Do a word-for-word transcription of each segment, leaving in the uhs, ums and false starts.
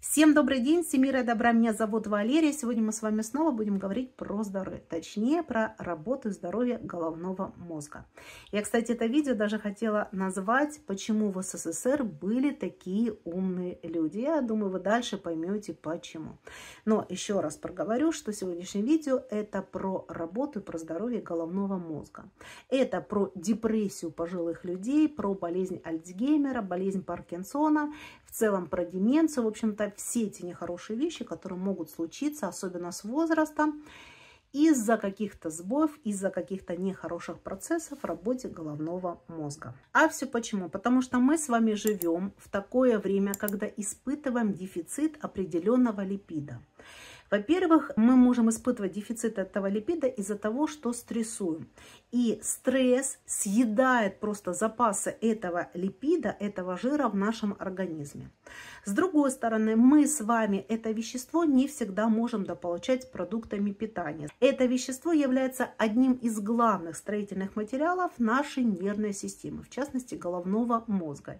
Всем добрый день, всем мира и добра, меня зовут Валерия. Сегодня мы с вами снова будем говорить про здоровье, точнее про работу и здоровье головного мозга. Я, кстати, это видео даже хотела назвать «Почему в СССР были такие умные люди». Я думаю, вы дальше поймете почему. Но еще раз проговорю, что сегодняшнее видео это про работу и про здоровье головного мозга. Это про депрессию пожилых людей, про болезнь Альцгеймера, болезнь Паркинсона, в целом про деменцию, в общем-то, все эти нехорошие вещи, которые могут случиться, особенно с возрастом, из-за каких-то сбоев, из-за каких-то нехороших процессов в работе головного мозга. А все почему? Потому что мы с вами живем в такое время, когда испытываем дефицит определенного липида. Во-первых, мы можем испытывать дефицит этого липида из-за того, что стрессуем. И стресс съедает просто запасы этого липида, этого жира в нашем организме. С другой стороны, мы с вами это вещество не всегда можем дополучать продуктами питания. Это вещество является одним из главных строительных материалов нашей нервной системы, в частности головного мозга.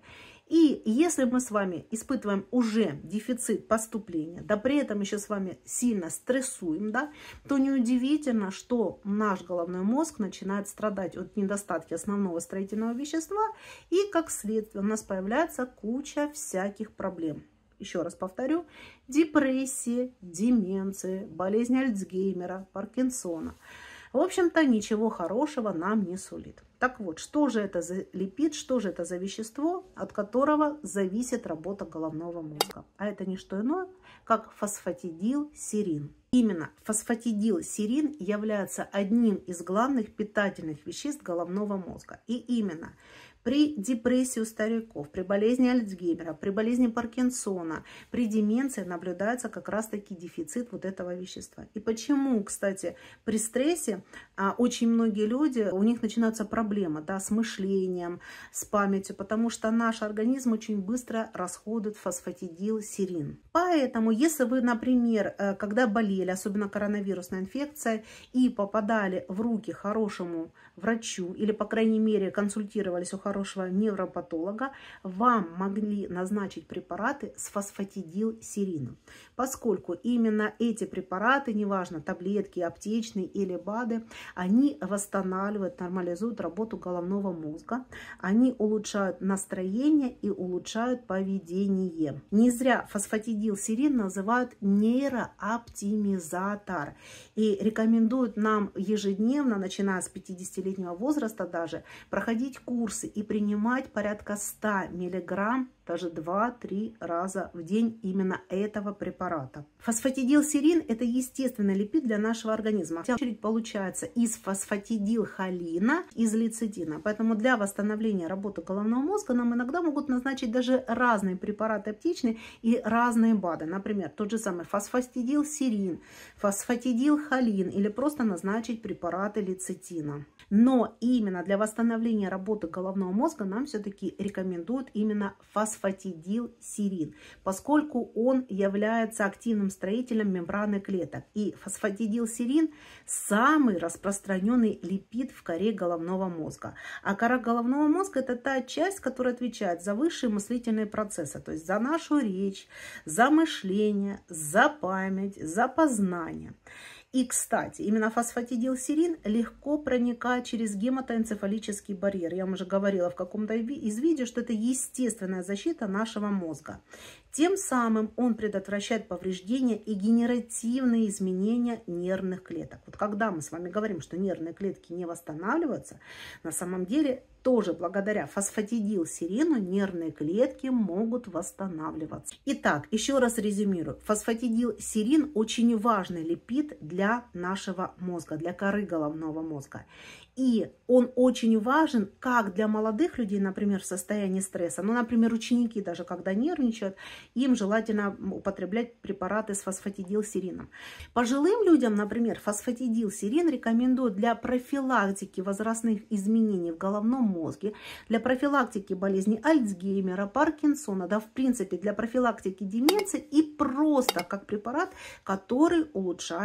И если мы с вами испытываем уже дефицит поступления, да при этом еще с вами сильно стрессуем, да, то неудивительно, что наш головной мозг начинает страдать от недостатка основного строительного вещества, и как следствие у нас появляется куча всяких проблем. Еще раз повторю, депрессия, деменция, болезнь Альцгеймера, Паркинсона. В общем-то, ничего хорошего нам не сулит. Так вот, что же это за липид, что же это за вещество, от которого зависит работа головного мозга? А это не что иное, как фосфатидилсерин. Именно фосфатидилсерин является одним из главных питательных веществ головного мозга. И именно при депрессии у стариков, при болезни Альцгеймера, при болезни Паркинсона, при деменции наблюдается как раз-таки дефицит вот этого вещества. И почему, кстати, при стрессе а, очень многие люди, у них начинаются проблемы, да, с мышлением, с памятью, потому что наш организм очень быстро расходует фосфатидилсерин. Поэтому, если вы, например, когда болели, особенно коронавирусной инфекцией, и попадали в руки хорошему врачу, или, по крайней мере, консультировались у хорошего невропатолога, вам могли назначить препараты с фосфатидилсерином, поскольку именно эти препараты, неважно, таблетки, аптечные или БАДы, они восстанавливают, нормализуют работу головного мозга, они улучшают настроение и улучшают поведение. Не зря фосфатидилсерин называют нейрооптимизатор и рекомендуют нам ежедневно, начиная с пятидесятилетнего возраста даже, проходить курсы и принимать порядка ста миллиграмм, даже два-три раза в день именно этого препарата. Фосфатидилсерин – это естественный липид для нашего организма. В очередь получается из фосфатидилхолина, из лецитина. Поэтому для восстановления работы головного мозга нам иногда могут назначить даже разные препараты аптечные и разные БАДы. Например, тот же самый фосфатидилсерин, фосфатидилхолин или просто назначить препараты лецитина. Но именно для восстановления работы головного мозга нам все-таки рекомендуют именно фосфатидилсерин, поскольку он является активным строителем мембраны клеток. И фосфатидилсерин самый распространенный липид в коре головного мозга. А кора головного мозга – это та часть, которая отвечает за высшие мыслительные процессы, то есть за нашу речь, за мышление, за память, за познание. И, кстати, именно фосфатидилсерин легко проникает через гематоэнцефалический барьер. Я вам уже говорила в каком-то из видео, что это естественная защита нашего мозга. Тем самым он предотвращает повреждения и генеративные изменения нервных клеток. Вот когда мы с вами говорим, что нервные клетки не восстанавливаются, на самом деле тоже благодаря фосфатидилсерину нервные клетки могут восстанавливаться. Итак, еще раз резюмирую. Фосфатидилсерин очень важный липид для нашего мозга, для коры головного мозга. И он очень важен как для молодых людей, например, в состоянии стресса. Ну, например, ученики даже, когда нервничают, им желательно употреблять препараты с фосфатидилсерином. Пожилым людям, например, фосфатидилсерин рекомендуют для профилактики возрастных изменений в головном мозге, для профилактики болезни Альцгеймера, Паркинсона, да, в принципе, для профилактики деменции и просто как препарат, который улучшает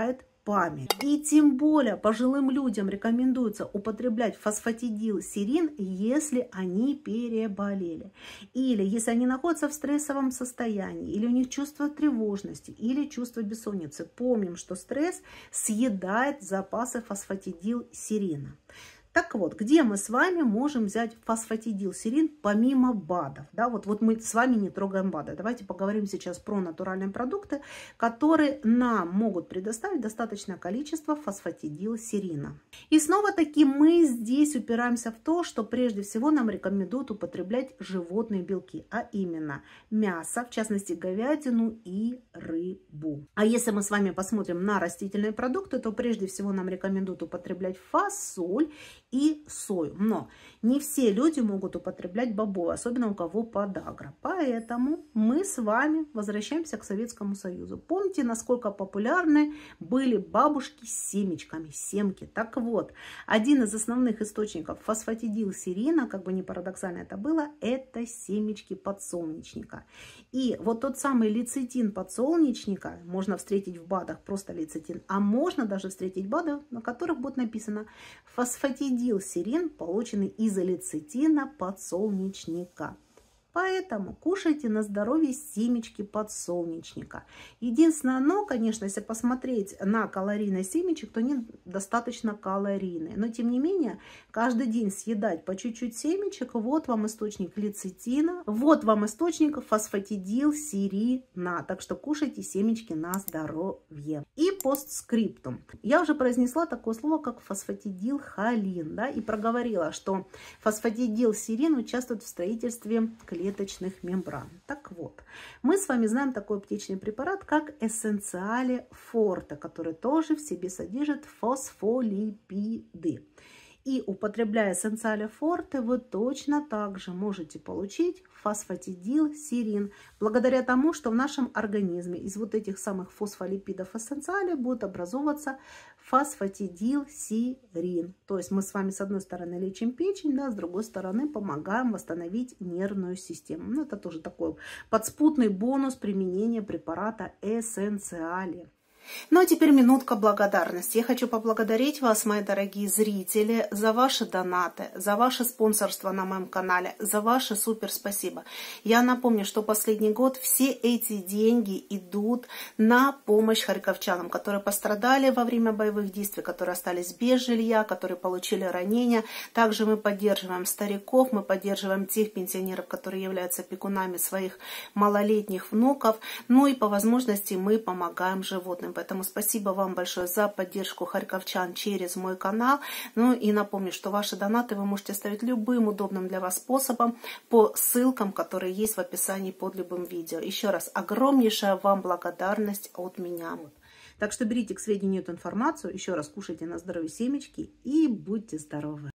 память. И тем более пожилым людям рекомендуется употреблять фосфатидилсерин, если они переболели. Или если они находятся в стрессовом состоянии, или у них чувство тревожности, или чувство бессонницы. Помним, что стресс съедает запасы фосфатидилсерина. Так вот, где мы с вами можем взять фосфатидилсерин помимо БАДов? Да, вот, вот мы с вами не трогаем БАДы. Давайте поговорим сейчас про натуральные продукты, которые нам могут предоставить достаточное количество фосфатидилсерина. И снова-таки мы здесь упираемся в то, что прежде всего нам рекомендуют употреблять животные белки, а именно мясо, в частности говядину и рыбу. А если мы с вами посмотрим на растительные продукты, то прежде всего нам рекомендуют употреблять фасоль и сою. Но не все люди могут употреблять бобовые, особенно у кого подагра. Поэтому мы с вами возвращаемся к Советскому Союзу. Помните, насколько популярны были бабушки с семечками, семки? Так вот, один из основных источников фосфатидилсерина, как бы не парадоксально это было, это семечки подсолнечника. И вот тот самый лецитин подсолнечника можно встретить в БАДах, просто лецитин, а можно даже встретить БАДы, на которых будет написано фосфатидилсерин, полученный из лецитина подсолнечника. Поэтому кушайте на здоровье семечки подсолнечника. Единственное, но, конечно, если посмотреть на калорийность семечек, то они достаточно калорийные. Но, тем не менее, каждый день съедать по чуть-чуть семечек, вот вам источник лецитина, вот вам источник фосфатидилсерина. Так что кушайте семечки на здоровье. И постскриптум. Я уже произнесла такое слово, как фосфатидилхолин, да, и проговорила, что фосфатидилсерин участвует в строительстве клеток клеточных мембран. Так вот, мы с вами знаем такой аптечный препарат, как Эссенциале Форте, который тоже в себе содержит фосфолипиды. И употребляя Эссенциале Форте, вы точно так же можете получить фосфатидилсерин, благодаря тому, что в нашем организме из вот этих самых фосфолипидов эссенциале будет образовываться фосфатидилсерин. То есть мы с вами с одной стороны лечим печень, да, с другой стороны помогаем восстановить нервную систему. Ну, это тоже такой подспутный бонус применения препарата Эссенциале. Ну а теперь минутка благодарности. Я хочу поблагодарить вас, мои дорогие зрители, за ваши донаты, за ваше спонсорство на моем канале, за ваше супер спасибо. Я напомню, что последний год все эти деньги идут на помощь харьковчанам, которые пострадали во время боевых действий, которые остались без жилья, которые получили ранения. Также мы поддерживаем стариков, мы поддерживаем тех пенсионеров, которые являются опекунами своих малолетних внуков. Ну и по возможности мы помогаем животным. Поэтому спасибо вам большое за поддержку харьковчан через мой канал. Ну и напомню, что ваши донаты вы можете оставить любым удобным для вас способом по ссылкам, которые есть в описании под любым видео. Еще раз огромнейшая вам благодарность от меня. Так что берите к сведению эту информацию. Еще раз кушайте на здоровье семечки и будьте здоровы.